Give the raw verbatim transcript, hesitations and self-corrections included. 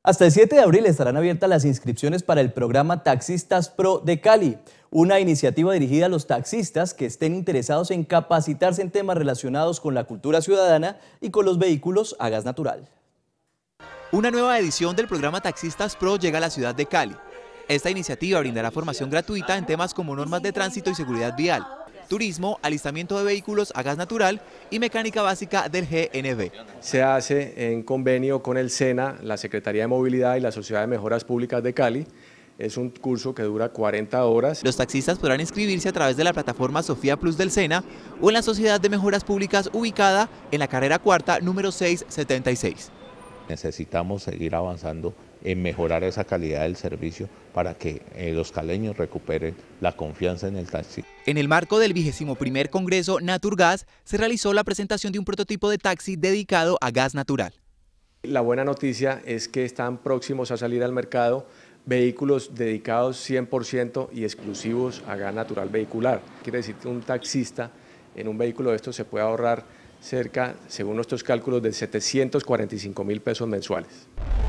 Hasta el siete de abril estarán abiertas las inscripciones para el programa Taxistas Pro de Cali, una iniciativa dirigida a los taxistas que estén interesados en capacitarse en temas relacionados con la cultura ciudadana y con los vehículos a gas natural. Una nueva edición del programa Taxistas Pro llega a la ciudad de Cali. Esta iniciativa brindará formación gratuita en temas como normas de tránsito y seguridad vial, turismo, alistamiento de vehículos a gas natural y mecánica básica del G N V. Se hace en convenio con el SENA, la Secretaría de Movilidad y la Sociedad de Mejoras Públicas de Cali. Es un curso que dura cuarenta horas. Los taxistas podrán inscribirse a través de la plataforma Sofía Plus del SENA o en la Sociedad de Mejoras Públicas ubicada en la carrera cuarta número seiscientos setenta y seis. Necesitamos seguir avanzando en mejorar esa calidad del servicio para que eh, los caleños recuperen la confianza en el taxi. En el marco del vigésimo primer Congreso Naturgas se realizó la presentación de un prototipo de taxi dedicado a gas natural. La buena noticia es que están próximos a salir al mercado vehículos dedicados cien por ciento y exclusivos a gas natural vehicular. Quiere decir que un taxista en un vehículo de estos se puede ahorrar cerca, según nuestros cálculos, de setecientos cuarenta y cinco mil pesos mensuales.